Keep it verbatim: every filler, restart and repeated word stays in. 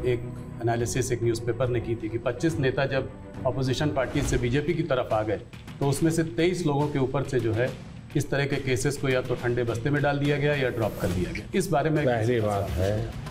एक एनालिसिस एक न्यूज़पेपर ने की थी कि पच्चीस नेता जब अपोजिशन पार्टी से बीजेपी की तरफ आ गए तो उसमें से तेईस लोगों के ऊपर से जो है इस तरह के केसेस को या तो ठंडे बस्ते में डाल दिया गया या ड्रॉप कर दिया गया। इस बारे में पहली बात है